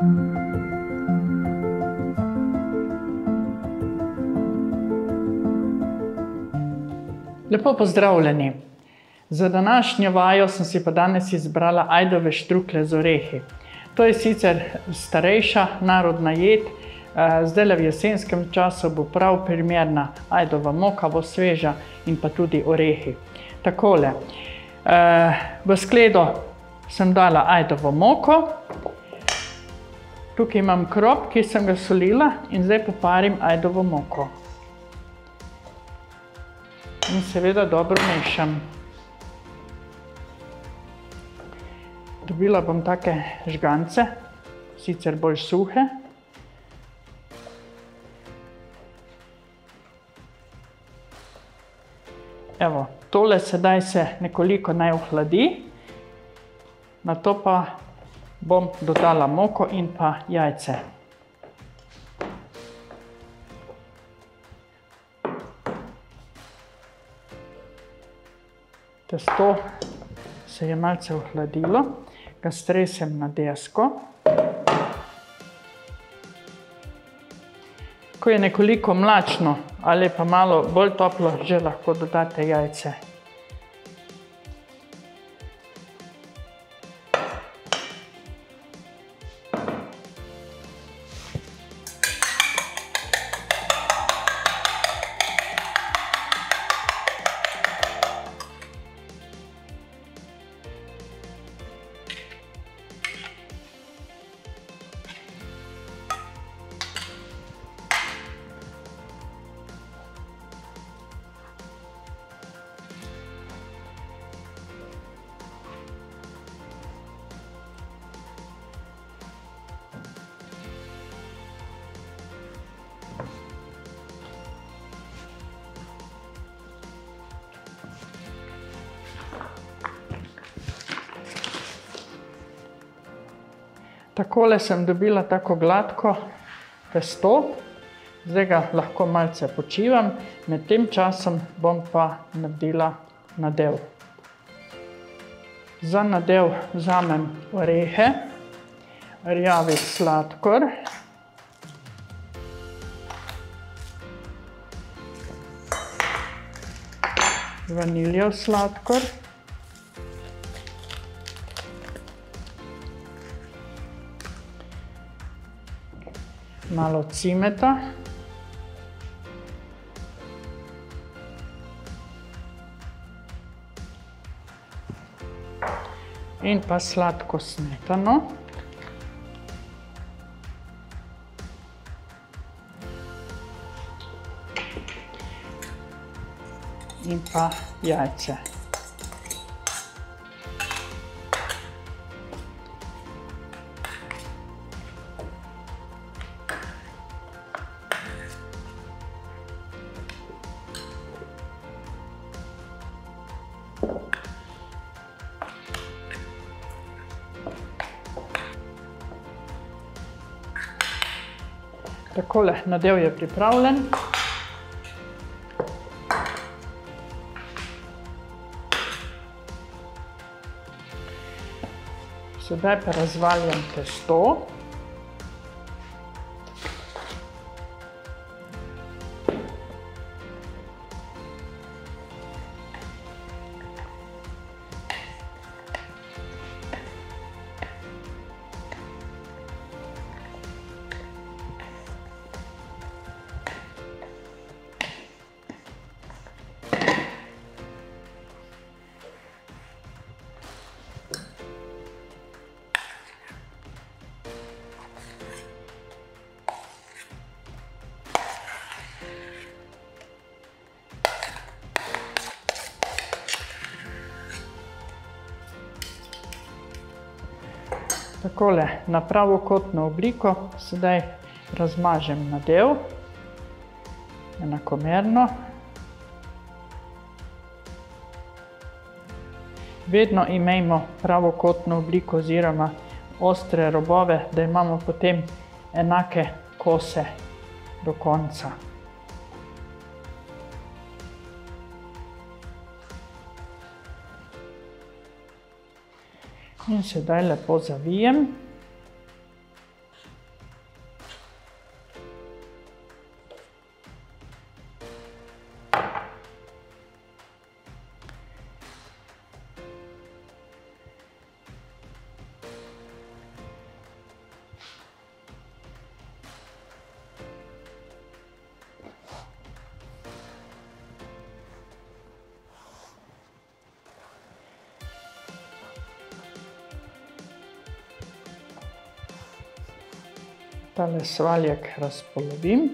Lepo pozdravljeni. Za današnjo vajo sem si pa danes izbrala ajdove štrukle z orehi. To je sicer starejša narodna jed, zdajle v jesenskem času bo prav primerna ajdova moka, bo sveža in pa tudi orehi. Takole, v skledo sem dala ajdovo moko, tukaj imam krop, ki sem ga solila in zdaj poparim ajdovo moko. In seveda dobro mešam. Dobila bom take žgance, sicer bolj suhe. Evo, tole sedaj se nekoliko naj ohladi, nato pa bom dodala moko in pa jajce. Testo se je malce ohladilo, ga stresem na desko. Ko je nekoliko mlačno ali pa malo bolj toplo, že lahko dodate jajce. Takole sem dobila tako gladko testo, zdaj ga lahko malce počivam, med tem časom bom pa naredila nadev. Za nadev vzamem orehe, rjavi sladkor, vaniljev sladkor, malo cimeta, in pa sladko smetano, in pa jajce. Takole, nadev je pripravljen. Sedaj pa razvaljam testo. Takole, na pravokotno obliko sedaj razmažem nadev enakomerno. Vedno imejmo pravokotno obliko oziroma ostre robove, da imamo potem enake kose do konca. In sedaj lepo zavijem. Tale svaljak razpolovim.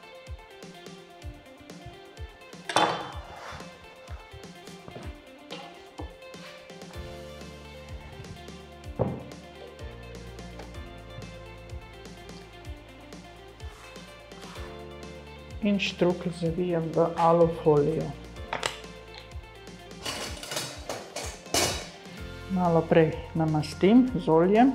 In štrukelj zavijem v alufolijo. Malo prej namastim z oljem.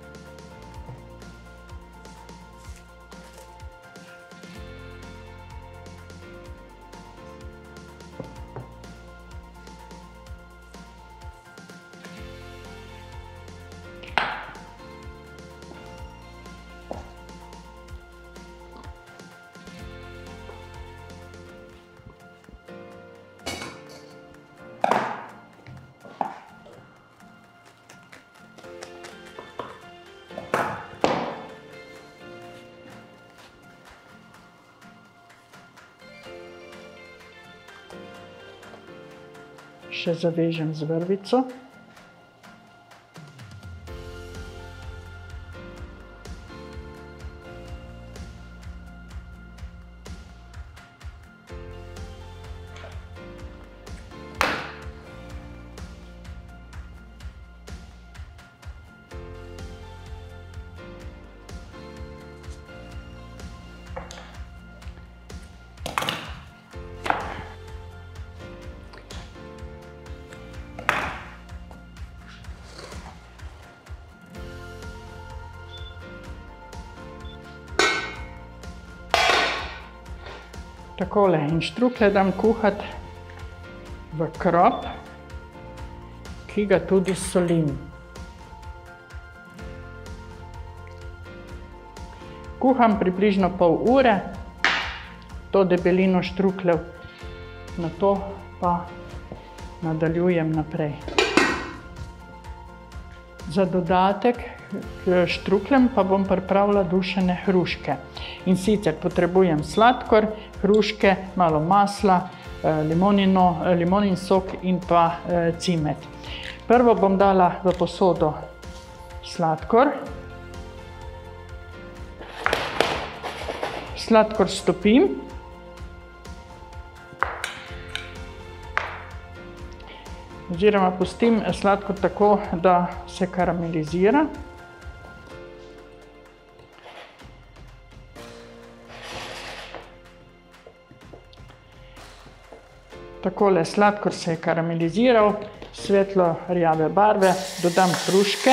Še zavežem z vrvico. Takole, in štruklje dam kuhati v krop, ki ga tudi solim. Kuham približno pol ure to debelino štrukljev, nato pa nadaljujem naprej. Za dodatek k štrukljem pa bom pripravila dušene hruške. In sicer potrebujem sladkor, hruške, malo masla, limonin sok in pa cimet. Prvo bom dala v posodo sladkor. Sladkor stopim. Oziroma pustim sladkor tako, da se karamelizira. Takole, sladkor se je karameliziral, svetlo rjave barve, dodam hruške.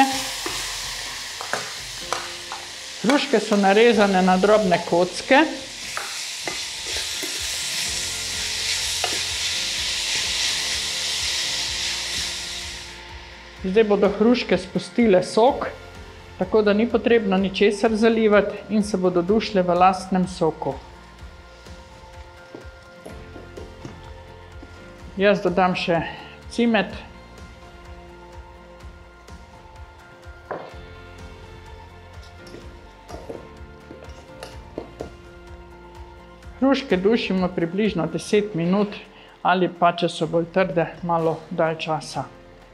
Hruške so narezane na drobne kocke. Zdaj bodo hruške spustile sok, tako da ni potrebno ničesar zalivati in se bodo dušile v lastnem soku. Jaz dodam še cimet. Hruške dušimo približno 10 minut ali pa, če so bolj trde, malo dalj časa.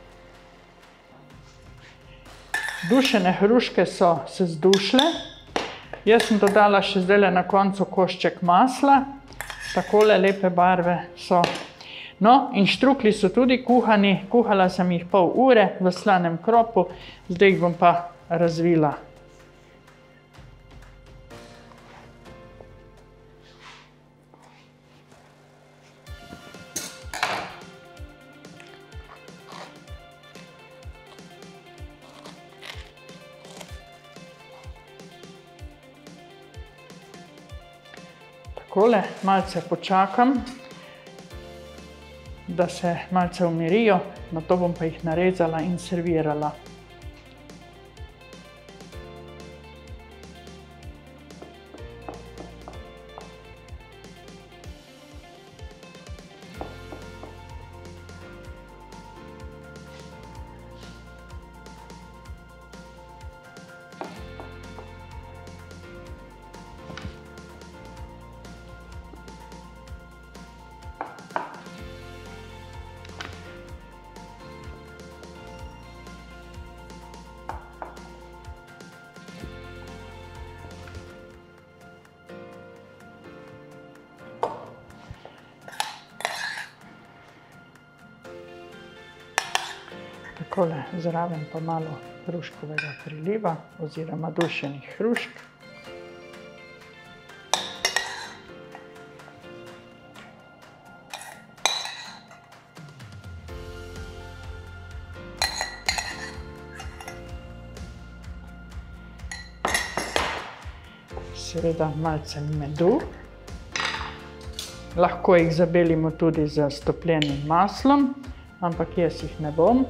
Dušene hruške so se zdušile. Jaz sem dodala še zdajle na koncu košček masla. Takole lepe barve so. No, in štruklji so tudi kuhani. Kuhala sem jih pol ure v slanem kropu, zdaj jih bom pa razvila. Takole, malce počakam, da se malce umirijo, nato bom pa jih narezala in servirala. Takole zraven pa malo hruškovega priliva oziroma dušenih hrušk. Seveda malce medu. Lahko jih zabelimo tudi z stopljenim maslom, ampak jaz jih ne bom.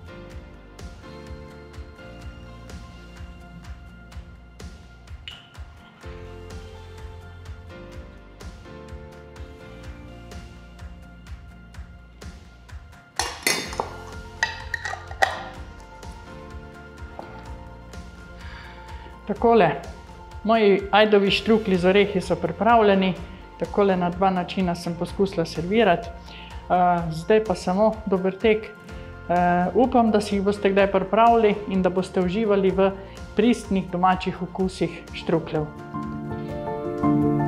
Takole, moji ajdovi štruklji z orehi so pripravljeni. Takole na dva načina sem poskusila servirati. Zdaj pa samo dober tek. Upam, da si jih boste kdaj pripravili in da boste uživali v pristnih domačih okusih štrukljev.